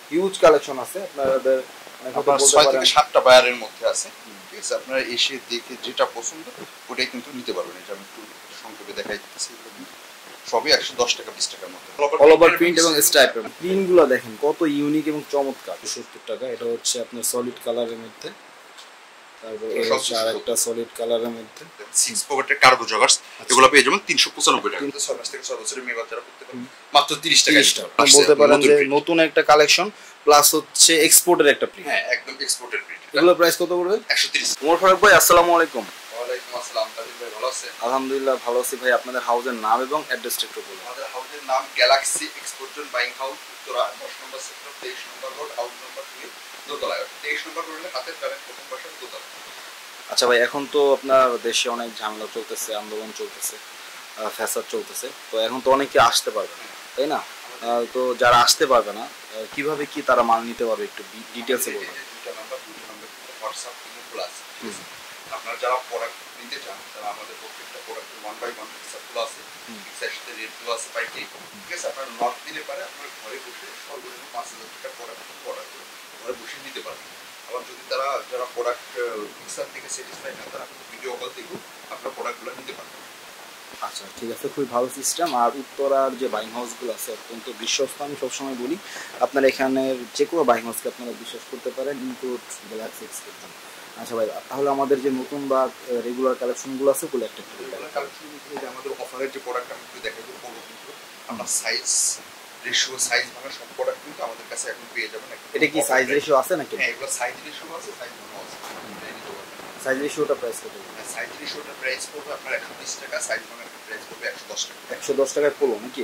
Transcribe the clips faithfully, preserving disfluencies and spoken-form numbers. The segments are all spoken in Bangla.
হিউজ কালেকশন আছে আপনাদের আপনার ছয় থেকে সাতটা বায়ারের মধ্যে আছে। ঠিক আছে, আপনারা এসে দেখে যেটা পছন্দ ওটাই কিন্তু নিতে পারবেন। এটা আমি একটু সংক্ষেপে দেখাই দিচ্ছি। সবই একশো দশ টাকা বিশ টাকার মধ্যে অল ওভার প্রিন্ট এবং স্ট্রাইপের। প্রিন্টগুলো দেখেন কত ইউনিক এবং চমৎকার। সত্তর টাকা। এটা হচ্ছে আপনার সলিড কালারের মধ্যে। তারপর আরেকটা সলিড কালারের মধ্যে সিক্স পকেটের কার্গো জগার্স, এগুলো পেয়ে যাবেন তিনশো পঁচানব্বই টাকা। ছয় মাস থেকে ছয় বছরের মেয়ে বাচ্চারা পড়তে পারবে মাত্র তিরিশ টাকা। বলতে পারেন যে নতুন একটা কালেকশন প্লাস হচ্ছে এক্সপোর্টের একটা প্রিন্ট। হ্যাঁ, একদম এক্সপোর্টের প্রিন্ট। এগুলোর প্রাইস কত পড়বে? একশো তিরিশ। ওমর ফারুক ভাই, আসসালামু আলাইকুম। ওয়ালাইকুম আসসালাম। তাবিল ভাই ভালো আছেন? আলহামদুলিল্লাহ ভালো আছি ভাই। আপনাদের হাউসের নাম এবং অ্যাড্রেসটা একটু বলুন। আমাদের হাউসের নাম Galaxy export zone buying house, Uttara দশ নম্বর সেক্টর, তেইশ নম্বর রোড, হাউস নম্বর দুই, দোতলায়। তেইশ নম্বর রোডে হাতের ডানের প্রথম বাসার দোতলা। আচ্ছা ভাই, এখন তো আপনার দেশে অনেক ঝামেলা চলতেছে, আন্দোলন চলতেছে, ফ্যাসাদ চলতেছে, তো এখন তো অনেকে আসতে পারবে না, তাই না? তো যারা আসতে পারবে না কিভাবে কি তারা মাল নিতে পারবে একটু ডিটেইলসে বলুন। দুইটা নাম্বার দুইটা নাম্বার হোয়াটসঅ্যাপ ইমো প্লাস। আপনারা যারা প্রোডাক্ট নিতে চান তারা আমাদের প্রত্যেকটা প্রোডাক্ট ওয়ান বাই ওয়ান পিকচারগুলো আছে, পিকচারের সাথে রেটগুলো আছে বাই ডে। ঠিক আছে, আপনারা নক দিলে পারে আপনার ঘরে বসে সর্বনিম্ন পাঁচ হাজার টাকার প্রোডাক্ট প্রোডাক্ট ঘরে বসে নিতে পারবেন। আবার যদি তারা যারা প্রোডাক্ট পিকচার থেকে স্যাটিসফাই না, তারা ভিডিও কল থেকেও আপনার প্রোডাক্টগুলো নিতে পারবেন। আচ্ছা ঠিক আছে, খুবই ভালো সিস্টেম। আর উত্তরার যে বাইং হাউসগুলো আছে অত্যন্ত বিশ্বস্ত। আমি সবসময় বলি আপনার এখানের যে কোনো বাইং হাউসকে আপনারা বিশ্বাস করতে পারেন, ইনক্লুড গ্যালাক্সি এক্সপোর্ট। আচ্ছা ভাই, তাহলে আমাদের যে নতুন বা রেগুলার কালেকশনগুলো আছে ওগুলো একটা রেগুলার কালেকশন আমাদের অফারের যে প্রোডাক্ট আমি একটু দেখাবো বলবো, কিন্তু আপনার সাইজ রেশিও সাইজ ভাঙা সব প্রোডাক্ট কিন্তু আমাদের কাছে এখন পেয়ে যাবেন। এটা কি সাইজ রেশিও আছে নাকি? হ্যাঁ, এগুলো সাইজ রেশিও আছে, সাইজ ভাঙা আছে। সাইজ রেশিওটা প্রাইস কত? সাইজ রেশিওটা প্রাইস পড়বে আপনার একশো বিশ টাকা, সাইজ ভাঙার প্রাইস পড়বে একশো দশ টাকা। একশো দশ টাকায় পড়লো নাকি?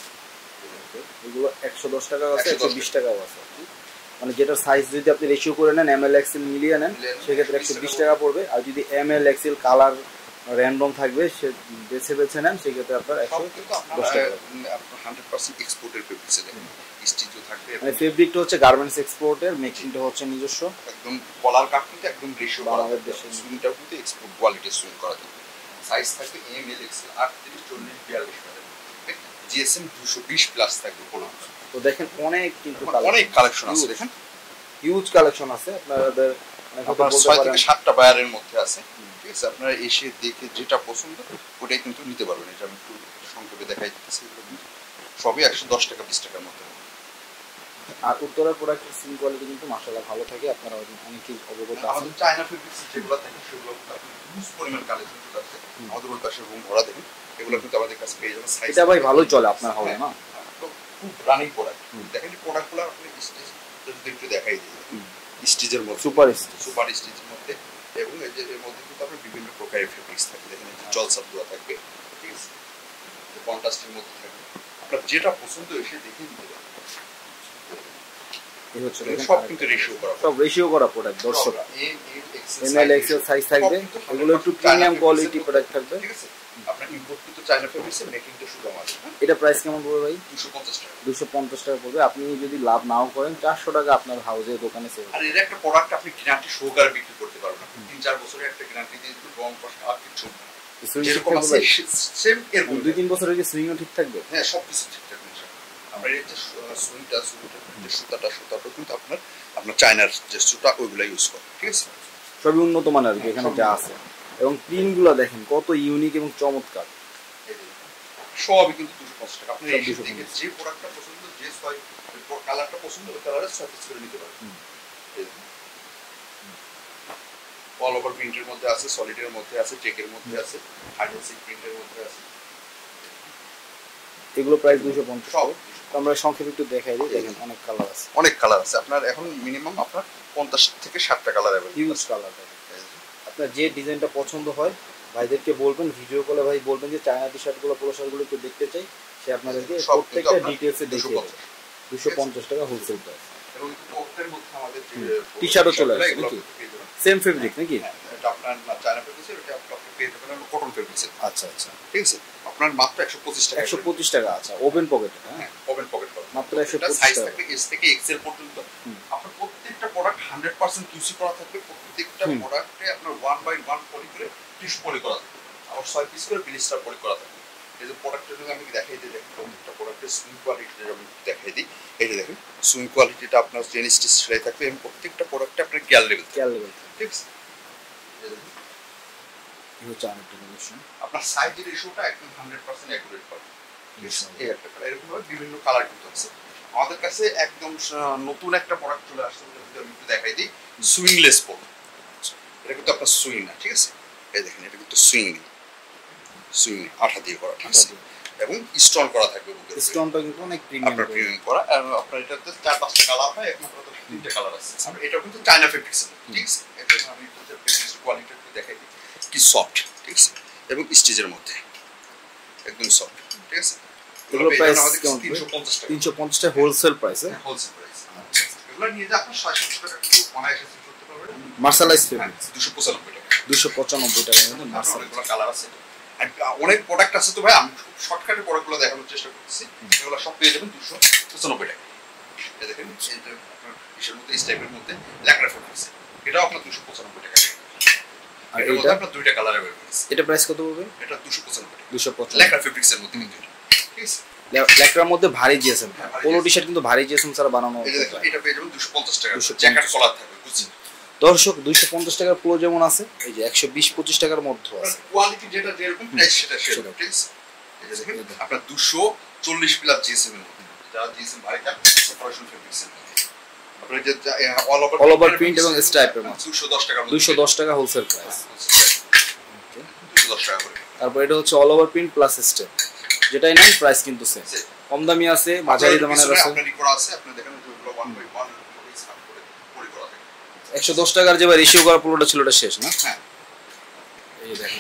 এগুলো একশো দশ টাকা আছে, একশো বিশ টাকাও আছে। মানে যেটা সাইজ যদি আপনি রেশিও করে নেন, এম এল এক্সেল মিলিয়ে নেন, সেক্ষেত্রে একশো বিশ টাকা পড়বে। আর যদি M L XL colour random থাকবে সে বেছে বেছে নেন, সেক্ষেত্রে আপনার একশো দশ টাকা। হান্ড্রেড পার্সেন্ট এক্সপোর্টের ফেব্রিক্সে দেখেন স্টিচও থাকবে। মানে ফেব্রিকটা হচ্ছে গার্মেন্টস এক্সপোর্টের, মেকিংটা হচ্ছে নিজস্ব। একদম কলার কাট কিন্তু একদম রেশিও করা। আমাদের দেশে সুইংটাও কিন্তু এক্সপোর্ট কোয়ালিটির সুইং করা যাবে। সাইজ থাকবে এম এল এক্সেল আটত্রিশ চল্লিশ বিয়াল্লিশ জিএসএম দুশো বিশ প্লাস থাকবে প্রোডাক্ট। তো দেখেন অনেক কিন্তু অনেক কালেকশন আছে, দেখেন হিউজ কালেকশন আছে আপনাদের। আপনার ছয় থেকে সাতটা বায়ারের মধ্যে আছে। ঠিক আছে, আপনারা এসে দেখে যেটা পছন্দ ওটাই কিন্তু নিতে পারবেন। এটা আমি একটু সংক্ষেপে দেখাই দিচ্ছি। সবই একশো দশ টাকা বিশ টাকার মধ্যে। আর উত্তরার প্রোডাক্টের সিং কোয়ালিটি কিন্তু মাশাআল্লাহ ভালো থাকে, আপনারা অনেকেই অবগত আছেন। আমাদের চায়না ফেব্রিক্স যেগুলো থাকে সেগুলো হিউজ পরিমাণ কালেকশন আছে। আমাদের ওই পাশে রুম ভরা দেখেন, এগুলো কিন্তু আমাদের কাছে পেয়ে যাবেন। সাইজ এটা ভাই ভালোই চলে আপনার হাউসে না? খুব রানিং প্রোডাক্ট। দেখেন এই প্রোডাক্টগুলো আপনি স্টিচ যদি একটু দেখাই দিই, স্টিচের মধ্যে সুপার স্টিচ সুপার স্টিচের মধ্যে, এবং এই যে এর মধ্যে কিন্তু আপনার বিভিন্ন প্রকারের ফেব্রিক্স থাকে। দেখেন এই যে জলসাপ দেওয়া থাকবে, ঠিক আছে, কন্ট্রাস্টের মধ্যে থাকবে। আপনার যেটা পছন্দ এসে দেখে নিতে পারেন। এই হচ্ছে সব কিন্তু রেশিও করা, সব রেশিও করা প্রোডাক্ট। দর্শক এম এল এক্সেল সাইজ থাকবে, এগুলো একটু প্রিমিয়াম কোয়ালিটি প্রোডাক্ট থাকবে। ঠিক আছে, আপনার ইম্পোর্ট কিন্তু চায়না ফেব্রিক্সের মেকিংটা শুধু আমাদের। এটা প্রাইস কেমন পড়বে ভাই? দুশো পঞ্চাশ টাকা। দুশো পঞ্চাশ টাকা পড়বে। আপনি যদি লাভ নাও করেন চারশো টাকা আপনার হাউসে দোকানে সেল। আর এর একটা প্রোডাক্ট আপনি গ্যারান্টি সহকারে বিক্রি করতে পারবেন। তিন চার বছরের একটা গ্যারান্টি দিয়ে দিতে, রং কষ্ট আর কিছু না। যেরকম আছে সেম এর দুই তিন বছরের কি সুইংও ঠিক থাকবে? হ্যাঁ, সব কিছু ঠিক থাকবে। আপনার এই যে সুইংটা সুইংটা যে সুতাটা সুতাটা কিন্তু আপনার আপনার চায়নার যে সুতা ওইগুলো ইউজ করে। ঠিক আছে, সবই উন্নত মানের আর কি এখানে যা আছে। এবং প্রিন্টগুলো দেখেন কত ইউনিক এবং চমৎকার। সবই কিন্তু দুশো পঞ্চাশ টাকা। আপনি যে প্রোডাক্টটা পছন্দ, যে ছয় কালারটা পছন্দ ওই কালারের ছয় পিস করে নিতে পারবেন। অল ওভার প্রিন্টের মধ্যে আছে, সলিডের মধ্যে আছে, চেকের মধ্যে আছে, হাইড্রোসিক প্রিন্টের মধ্যে আছে। এগুলো প্রাইস দুশো পঞ্চাশ। আমরা সংক্ষেপে একটু দেখাই দিই। দেখেন অনেক কালার আছে, অনেক কালার আছে। আপনার এখন মিনিমাম আপনার পঞ্চাশ থেকে ষাটটা কালার অ্যাভেলেবল। Huge colour. আপনার যে ডিজাইনটা পছন্দ হয় ভাইদেরকে বলবেন, ভিডিও কলে ভাই বলবেন যে চায়না টি শার্টগুলো পুরো শার্টগুলো একটু দেখতে চাই, সে আপনাদেরকে প্রত্যেকটা ডিটেইলসে দেখিয়ে দেবে। দুশো পঞ্চাশ টাকা হোলসেল প্রাইস। এবং পকেটের মধ্যে আমাদের টি শার্টও চলে আসে নাকি? সেম ফেব্রিক নাকি? এটা আপনার না চায়না ফেব্রিক্স, এটা আপনি পেয়ে যাবেন কটন ফেব্রিক্স। আচ্ছা আচ্ছা, ঠিক আছে, আপনার মাত্র একশো পঁচিশ টাকা। একশো পঁচিশ টাকা। আচ্ছা, ওপেন পকেট? হ্যাঁ, ওপেন পকেট পাবেন মাত্র একশো পঁচিশ সাইজ টাকা। থাকবে এস থেকে এক্সেল পর্যন্ত। আপনার প্রত্যেকটা প্রোডাক্ট হান্ড্রেড পার্সেন্ট কিউসি করা থাকবে। প্রত্যেকটা প্রোডাক্টে আপনার ওয়ান বাই ওয়ান পলি করে টিস্যু পলি করা থাকবে, আবার ছয় পিস করে ব্লিস্টার পলি করা থাকবে। এই যে প্রোডাক্টের জন্য আমি দেখাই দিই, দেখেন প্রত্যেকটা প্রোডাক্টের সুইং কোয়ালিটি আমি দেখাই দিই। এই যে দেখেন সুইং কোয়ালিটিটা আপনার চেন স্টিচ সেলাই থাকবে এবং প্রত্যেকটা প্রোডাক্টে আপনার গিয়ার লেভেল গিয়ার লেভেল ঠিক আছে। এই হচ্ছে আরেকটা কালেকশন, আপনার সাইজ রেশিওটা একদম হান্ড্রেড পার্সেন্ট অ্যাকুরেট পাবেন। এই একটা কালার, এরকম ভাবে বিভিন্ন কালার কিন্তু আছে আমাদের কাছে। একদম নতুন একটা প্রোডাক্ট চলে আসছে, আমি একটু দেখাই দিই। সুইংলেস পোল, এটা কিন্তু আপনার সুইং না, ঠিক আছে। এই দেখেন এটা কিন্তু সুইং নেই, সুইং নেই, আঠা দিয়ে করা, ঠিক আছে, এবং স্টোন করা থাকবে বুকের উপরে। স্টোনটা কিন্তু অনেক প্রিমিয়াম, আপনার প্রিমিয়াম করা। আর আপনার এটাতে চার পাঁচটা কালার হয়, একমাত্র তো তিনটে কালার আছে। আর এটা কিন্তু চায়না ফেব্রিক্স, ঠিক আছে। এটা আমি ফেব্রিক্স কোয়ালিটি একটু দেখাই দিই, কি সফট, ঠিক আছে, এবং স্টিচের মধ্যে একদম সফট, ঠিক আছে। এগুলো প্রাইস কেমন? তিনশো পঞ্চাশ টাকা, তিনশো পঞ্চাশ টাকা হোলসেল প্রাইস, হ্যাঁ হোলসেল প্রাইস। এগুলো নিয়ে যে আপনার ছয়শো টাকা কিন্তু অনায়াসে সেল করতে পারবেন। মার্শালাইজ ফেব্রিক্স দুশো পঁচানব্বই টাকা, দুশো পঁচানব্বই টাকার মধ্যে মার্শাল। অনেকগুলো কালার আছে, আর অনেক প্রোডাক্ট আছে তো ভাই, আমি খুব শর্টকাটে প্রোডাক্টগুলো দেখানোর চেষ্টা করতেছি। এগুলো সব পেয়ে যাবেন দুশো পঁচানব্বই টাকা। এটা দেখেন, এটা আপনার ইসের মধ্যে, এই টাইপের মধ্যে ল্যাকড়া ফেব্রিক্স, এটাও আপনার দুশো পঁচানব্বই টাকা। আর এর মধ্যে আপনার দুইটা কালার अवेलेबल আছে। এটা প্রাইস কত পড়বে? এটা দুশো পঁচানব্বই টাকা, দুশো পঁচানব্বই। ল্যাকড়া ফেব্রিক্স এর মধ্যে কিন্তু, ঠিক আছে। ল্যাকড়ার মধ্যে ভারী জিএসএম, পোলো টি শার্ট কিন্তু ভারী জিএসএম ছাড়া বানানো। এই যে দেখেন, এটা পেয়ে যাবেন দুশো পঞ্চাশ টাকা, দুশো জ্যাকেট কলার থাকবে, বুঝছেন। দর্শক দুইশো পঞ্চাশ টাকার পোলো যেমন আছে, এই যে একশো বিশ পঁচিশ টাকার মধ্যে আছে। কোয়ালিটি যেটা যেরকম প্রাইস সেটা সেরকম, ঠিক আছে। এই যে দেখেন আপনার দুশো চল্লিশ প্লাস জিএসএম এর মধ্যে, যারা জিএসএম ভারী চান সেপারেশন ফেব্রিক্স এর মধ্যে আপনার যে all over all over print এবং স্ট্রাইপের মধ্যে দুশো দশ টাকা, দুইশো দশ টাকা হোলসেল প্রাইস। দুশো দশ টাকা করে। তারপর এটা হচ্ছে all over print plus step, যেটাই নেন প্রাইস কিন্তু সেম। কম দামি আছে, মাঝারি দামের আছে। আপনার করা আছে, আপনি দেখেন যেগুলো ওয়ান বাই ওয়ান স্ক্যান করে করে করা থাকে। একশো দশ টাকার যে রেশিও করা পোলোটা ছিল ওটা শেষ না? হ্যাঁ, এই দেখেন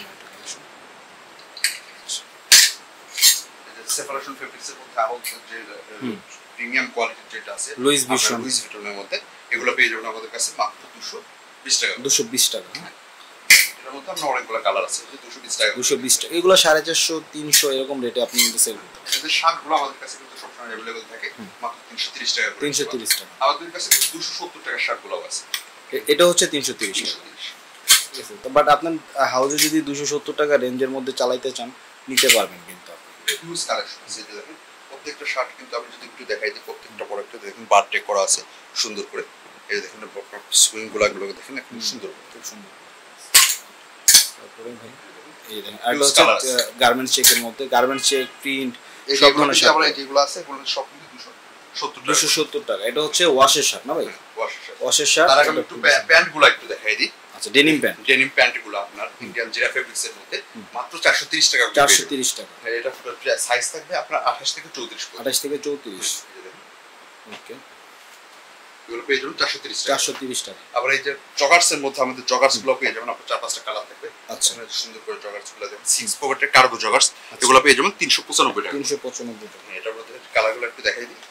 সেপারেশন ফেব্রিক্স এর মধ্যে আরো যে প্রিমিয়াম কোয়ালিটির যেটা আছে লুইস ভিটন, লুইস ভিটনের মধ্যে, এগুলো পেয়ে যাবেন আমাদের কাছে মাত্র দুশো বিশ টাকা। দুশো বিশ টাকা। এর মধ্যে আপনার অনেকগুলো কালার আছে, যে দুশো বিশ টাকা, দুশো বিশ টাকা। এগুলো সাড়ে চারশো তিনশো এরকম রেটে আপনি কিন্তু সেল করতে পারেন। এই শার্টগুলো আমাদের কাছে কিন্তু সবসময় অ্যাভেলেবল থাকে মাত্র তিনশো তিরিশ টাকা করে। তিনশো তিরিশ টাকা। আমাদের কাছে কিন্তু দুশো সত্তর টাকার শার্টগুলো আছে, এ- এটা হচ্ছে তিনশো তিরিশ টাকা, ঠিক আছে। বাট আপনার হাউজে যদি দুশো সত্তর টাকা রেঞ্জের মধ্যে চালাইতে চান নিতে পারবেন কিন্তু আপনি। হিউজ কালেকশন আছে, যে দেখেন প্রত্যেকটা শার্ট কিন্তু আমি যদি একটু দেখাই দিই, প্রত্যেকটা প্রোডাক্টে দেখুন বারটেক করা আছে সুন্দর করে। এই দেখুন সুইং গুলাগুলো দেখেন খুব সুন্দর, খুব সুন্দর। তারপরে ভাই এই দেখেন আরেকটা হচ্ছে গার্মেন্টস চেকের মধ্যে, গার্মেন্টস চেক প্রিন্ট সব ধরনের শার্ট। আমরা যেগুলো আছে এগুলো সব কিন্তু দুশো সত্তর টাকা। দুশো সত্তর টাকা। এটা হচ্ছে ওয়াশের শার্ট না ভাই? ওয়াশের শার্ট। ওয়াশের শার্ট। তার আগে আমি একটু প্যান্টগুলো একটু দেখাই দিই। আচ্ছা, ডেনিম প্যান্ট। ডেনিম প্যান্টগুলো আপনার ইন্ডিয়ান জিরা ফেব্রিক্স এর মধ্যে মাত্র চারশো তিরিশ টাকা। চারশো তিরিশ টাকা। এটা সাইজ থাকবে আপনার আঠাশ থেকে চৌত্রিশ। আঠাশ থেকে চৌত্রিশ। ওকে, এগুলো পেয়ে যাবেন চারশো তিরিশ টাকা। চারশো তিরিশ টাকা। আবার এই যে জগার্স এর মধ্যে আমাদের জগার্স গুলো পেয়ে যাবেন আপনার চার পাঁচটা কালার থাকবে। আচ্ছা, সুন্দর করে জগার্স গুলো দেখেন, সিক্স পকেটের কার্গো জগার্স, এগুলো পেয়ে যাবেন তিনশো পঁচানব্বই টাকা। তিনশো পঁচানব্বই টাকা। এটার মধ্যে কালারগুলো একটু দেখাই দিই।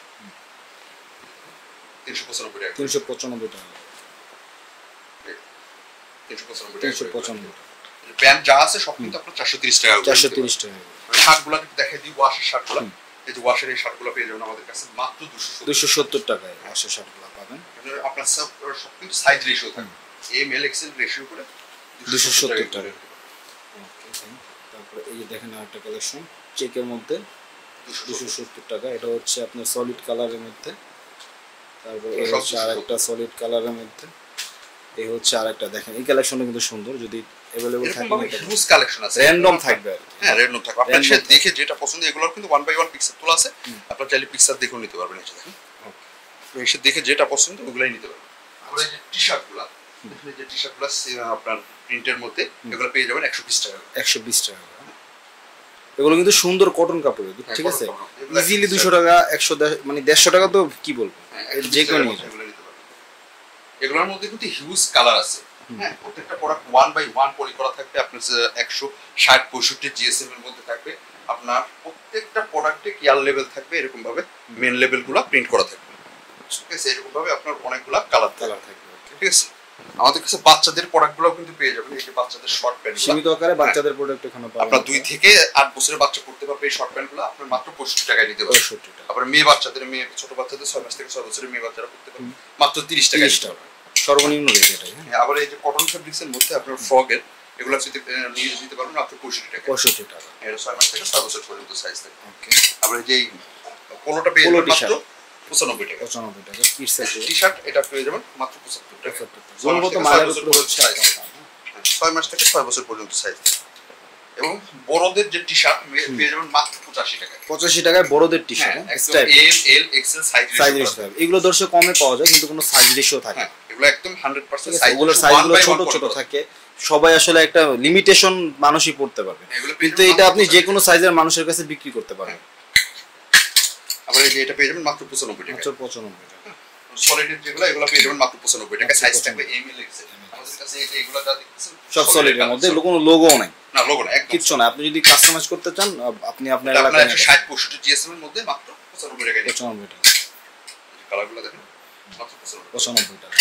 তিনশো পঁচানব্বই টাকা। তিনশো পঁচানব্বই টাকা। তিনশো পঁচানব্বই তিনশো পঁচানব্বই টাকা। প্যান্ট যা আছে সব কিন্তু আপনার চারশো তিরিশ টাকা। চারশো তিরিশ টাকা। শার্টগুলো একটু দেখাই দিই, ওয়াশের শার্টগুলো। এই যে ওয়াশের এই শার্টগুলো পেয়ে যাবেন আমাদের কাছে মাত্র দুশো দুশো সত্তর টাকায় ওয়াশের শার্টগুলো পাবেন। আপনার সব সব কিন্তু সাইজ রেশিও থাকবে, এম এল এক্সেল রেশিও করে দুশো সত্তর টাকা। তারপরে এই যে দেখেন আরেকটা কালেকশন চেকের মধ্যে, দুশো সত্তর টাকা। এটা হচ্ছে আপনার সলিড কালারের মধ্যে। তারপর এই হচ্ছে আরেকটা সলিড কালারের মধ্যে। এই হচ্ছে আরেকটা দেখেন, এই কালেকশনটা কিন্তু সুন্দর, যদি अवेलेबल থাকে এটা হিউজ কালেকশন আছে, র‍্যান্ডম থাকবে। হ্যাঁ, র‍্যান্ডম থাকবে। আপনি সে দেখে যেটা পছন্দ, এগুলোর কিন্তু ওয়ান বাই ওয়ান পিকচার তোলা আছে, আপনি চাইলে পিকচার দেখেও নিতে পারবেন। এই দেখেন, ওকে, এসে দেখে যেটা পছন্দ ওগুলাই নিতে পারবেন। আর এই যে টি-শার্টগুলো, দেখেন এই যে টি-শার্টগুলো আপনার প্রিন্টের মধ্যে, এগুলো পেয়ে যাবেন একশো বিশ টাকা। একশো বিশ টাকা। এগুলো কিন্তু সুন্দর কটন কাপড়, ঠিক আছে। ইজিলি দুশো টাকা, একশো মানে দেড়শো টাকা তো কি বলবো, যে কেউ নিয়ে যাবে। এগুলোর মধ্যে কিন্তু হিউজ কালার আছে। হ্যাঁ, প্রত্যেকটা product one by one poly করা থাকবে। আপনার একশো ষাট পঁয়ষট্টি জিএসএম এর মধ্যে থাকবে। আপনার প্রত্যেকটা প্রোডাক্টে কেয়ার লেভেল থাকবে, এরকম ভাবে মেন লেভেলগুলো প্রিন্ট করা থাকবে, ঠিক আছে। এরকম ভাবে আপনার অনেকগুলো কালার কালার থাকবে, ঠিক আছে। আমাদের কাছে বাচ্চাদের প্রোডাক্টগুলো কিন্তু পেয়ে যাবেন। এই যে বাচ্চাদের শর্ট প্যান্ট, সীমিত আকারে বাচ্চাদের প্রোডাক্ট এখানে পাবেন। আপনার দুই থেকে আট বছরের বাচ্চা পড়তে পারবে এই শর্ট প্যান্টগুলো, আপনার মাত্র পঁয়ষট্টি টাকায় নিতে পারবেন। পঁয়ষট্টি টাকা। আবার মেয়ে বাচ্চাদের, মেয়ে ছোট বাচ্চাদের ছয় মাস থেকে ছয় বছরের মেয়ে বাচ্চারা পড়তে পারবে মাত্র তিরিশ টাকা। সর্বনিম্ন রেট এটাই। হ্যাঁ, আবার এই যে কটন ফেব্রিক্স এর মধ্যে আপনার ফ্রকের, এগুলো যদি নিয়ে দিতে পারবেন মাত্র পঁয়ষট্টি টাকা। পঁয়ষট্টি টাকা। এটা ছয় মাস থেকে ছয় বছর পর্যন্ত সাইজ থাকে। ওকে, আবার এই যে পোলোটা পেয়ে যাবেন মাত্র পঁচানব্বই টাকা। পঁচানব্বই টাকা কিড সেট টি শার্ট এটা পেয়ে যাবেন মাত্র পঁচাত্তর টাকা। গুণগত মানের উপর হচ্ছে ছয় মাস থেকে ছয় বছর পর্যন্ত সাইজ। এবং বড়দের যে টি শার্ট পেয়ে যাবেন মাত্র পঁচাশি টাকা। পঁচাশি টাকায় বড়দের T shirt L L XL size ratio. এগুলো দর্শক কমে পাওয়া যায় কিন্তু কোনো সাইজ রেশিও থাকে না, এগুলো একদম হান্ড্রেড পার্সেন্ট সাইজ। এগুলো সাইজগুলো ছোট ছোট থাকে, সবাই আসলে একটা লিমিটেশন মানুষই পড়তে পারবে, কিন্তু এটা আপনি যে কোনো সাইজের মানুষের কাছে বিক্রি করতে পারেন। আবার এই যে এটা পেয়ে যাবেন মাত্র পঁচানব্বই টাকা। মাত্র পঁচানব্বই টাকা। সলিডের যেগুলো এগুলো পেয়ে যাবেন মাত্র পঁচানব্বই টাকা। সাইজ থাকবে এম এল এক্সেল। আমাদের কাছে এই যে এগুলো যা দেখতেছেন সব সলিডের মধ্যে কোনো লোগোও নাই। না লোগো না, একদম কিচ্ছু না। আপনি যদি কাস্টমাইজ করতে চান আপনি আপনার এলাকায় একশো ষাট পঁয়ষট্টি জিএসএম এর মধ্যে মাত্র পঁচানব্বই টাকা। পঁচানব্বই টাকা। কালারগুলো দেখেন মাত্র পঁচানব্বই টাকা।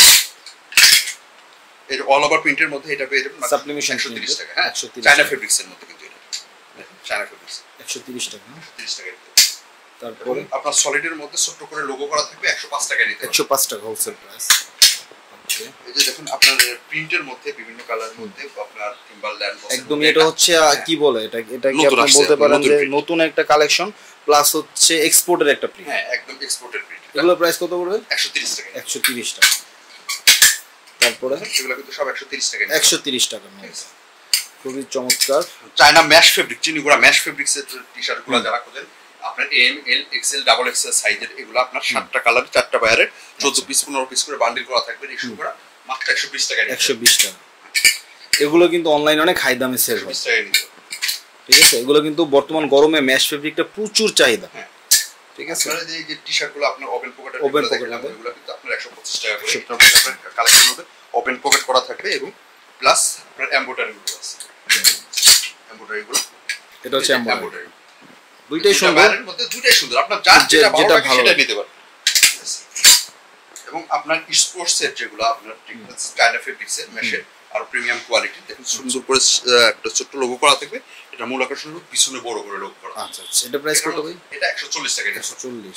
এই যে অল ওভার প্রিন্টের মধ্যে এটা পেয়ে যাবেন সাবলিমেশন একশো তিরিশ টাকা। হ্যাঁ একশো তিরিশ চায়না ফেব্রিক্স এর মধ্যে, কিন্তু এটা চায়না ফেব্রিক্স একশো তিরিশ টাকা। তিরিশ টাকা। তারপরে আপনার সলিডের মধ্যে ছোট করে লোগো করা থাকবে একশো পাঁচ টাকা নিতে। একশো পাঁচ টাকা হোলসেল প্রাইস। এই যে দেখুন আপনার প্রিন্টের মধ্যে বিভিন্ন কালারের মধ্যে আপনার টিম্বারল্যান্ড একদম এটা হচ্ছে কি বলে এটা এটা কি আপনি বলতে পারেন যে নতুন একটা কালেকশন প্লাস হচ্ছে এক্সপোর্টের একটা প্রিন্ট। হ্যাঁ একদম এক্সপোর্টের প্রিন্ট। এগুলোর প্রাইস কত পড়বে? একশো তিরিশ টাকা। একশো তিরিশ টাকা। তারপরে এগুলো কিন্তু সব একশো তিরিশ টাকা। একশো তিরিশ টাকা মধ্যে খুবই চমৎকার China mesh fabric, Chinigura mesh ফেব্রিক্সের টি-শার্টগুলো যারা খোঁজেন আপনার M L XL double XL সাইজের, এগুলো আপনার সাতটা কালার চারটা বায়ারের চোদ্দ পিস পনেরো পিস করে বান্ডিল করা থাকবে। রেশিও করা মাত্র একশো বিশ টাকা। একশো বিশ টাকা। এগুলো কিন্তু অনলাইনে অনেক হাই দামে সেল হয়, ঠিক আছে? এগুলো কিন্তু বর্তমান গরমে ম্যাশ ফেব্রিকটা প্রচুর চাহিদা, ঠিক আছে? আপনারা যে যে টি-শার্টগুলো আপনার ওপেন পকেট ওপেন পকেট হবে, এগুলো কিন্তু আপনার একশো পঁচিশ টাকা করে কালেকশন হবে। ওপেন পকেট করা থাকবে এবং প্লাস আপনার এমব্রয়ডারি গুলো আছে। এমব্রয়ডারি গুলো এটা হচ্ছে এমব্রয়ডারি, দুইটাই সুন্দর। এর মধ্যে দুইটাই সুন্দর, আপনার যার যেটা ভালো লাগে সেটা নিতে পারেন। এবং আপনার স্পোর্টস এর যেগুলো আপনার চায়না ফেব্রিক্স এর মেশের আর প্রিমিয়াম কোয়ালিটি, দেখুন সুন্দর করে একটা ছোট্ট লোগো করা থাকবে। এটা মূল আকর্ষণ হলো পিছনে বড় করে লোগো করা। আচ্ছা আচ্ছা। এটা প্রাইস কত ভাই? এটা একশো চল্লিশ টাকা। একশো চল্লিশ।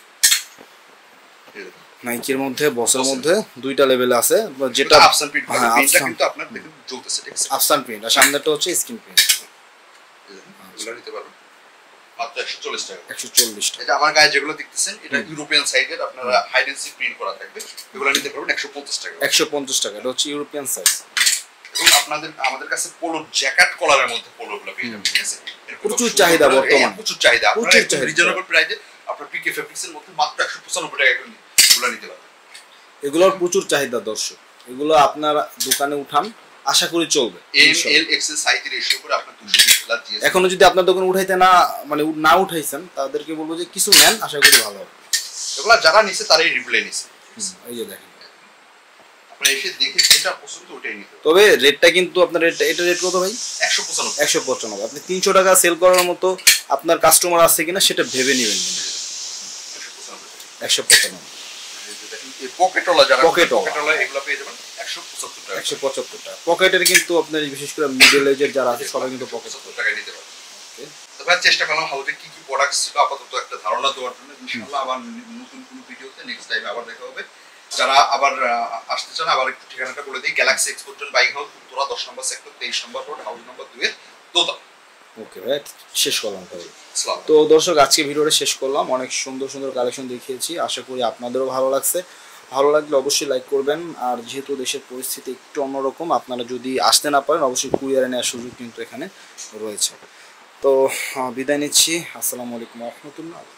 নাইকির মধ্যে বসের মধ্যে দুইটা লেভেল আছে, যেটা আফসান প্রিন্ট, প্রিন্টটা কিন্তু আপনার দেখুন জ্বলতেছে, ঠিক আছে? আফসান প্রিন্ট আর সামনেটা হচ্ছে স্ক্রিন প্রিন্ট। এগুলো নিতে পারবেন মাত্র একশো চল্লিশ টাকা। একশো চল্লিশ টাকা। এটা আমার গায়ে যেগুলো দেখতেছেন এটা ইউরোপিয়ান সাইজের, আপনারা হাইড এন্ড সিক প্রিন্ট করা থাকবে। এগুলো নিতে পারবেন একশো পঞ্চাশ টাকা। একশো পঞ্চাশ টাকা। এটা হচ্ছে ইউরোপিয়ান সাইজ। এবং আপনাদের আমাদের কাছে পোলো জ্যাকেট কলারের মধ্যে পোলোগুলো পেয়ে যাবেন, ঠিক আছে? প্রচুর চাহিদা বর্তমানে, প্রচুর চাহিদা। প্রচুর চাহিদা। রিজনেবল প্রাইসে আপনার পিকে ফেব্রিক্সের মধ্যে মাত্র একশো পঁচানব্বই টাকা এগুলো নিতে পারবেন। এগুলোর প্রচুর চাহিদা দর্শক, এগুলো আপনার দোকানে উঠান, আশা করি চলবে। M L XL size ratio করে আপনার দুশো বিশ প্লাস জিএস। এখনো যদি আপনার দোকানে উঠাইতে না মানে না উঠাইছেন তাদেরকে বলবো যে কিছু নেন, আশা করি ভালো হবে। এগুলো যারা নিছে তারাই রিপ্লাই নিছে। এই যে দেখেন, আপনারা এসে দেখে যেটা পছন্দ ওটাই নিতে। তবে রেটটা কিন্তু আপনার রেট, এটা রেট কত ভাই? একশো পঁচানব্বই। একশো পঁচানব্বই। আপনি তিনশো টাকা সেল করার মতো আপনার কাস্টমার আছে কিনা সেটা ভেবে নেবেন। একশো পঁচানব্বই। পকেটওয়ালা যারা পকেটওয়ালা পকেটওয়ালা এগুলো পেয়ে যাবেন একশো পঁচাত্তর টাকা। একশো পঁচাত্তর টাকা। পকেটের কিন্তু আপনার বিশেষ করে মিডল এজের যারা আছে সবাই কিন্তু পকেট টাকায় নিতে পারবেন। তো ভাই চেষ্টা করলাম হাউজে কি কি প্রোডাক্টস ছিল আপাতত একটা ধারণা দেওয়ার জন্য। ইনশাআল্লাহ আবার নতুন কোনো ভিডিওতে নেক্সট টাইম আবার দেখা হবে। যারা আবার আসতে চান আবার একটু ঠিকানাটা বলে দিই। Galaxy export buying house, Uttara দশ নম্বর সেক্টর তেইশ নম্বর রোড, হাউস নম্বর দুই এর দোতলা। ওকে ভাই, শেষ করলাম তাহলে। তো দর্শক আজকে ভিডিওটা শেষ করলাম, অনেক সুন্দর সুন্দর কালেকশন দেখিয়েছি, আশা করি আপনাদেরও ভালো লাগছে। ভালো লাগলে অবশ্যই লাইক করবেন। আর যেহেতু দেশের পরিস্থিতি একটু অন্যরকম, আপনারা যদি আসতে না পারেন অবশ্যই কুরিয়ারে নেওয়ার সুযোগ কিন্তু এখানে রয়েছে। তো বিদায় নিচ্ছি, আসসালামু আলাইকুম ওয়া রাহমাতুল্লাহ।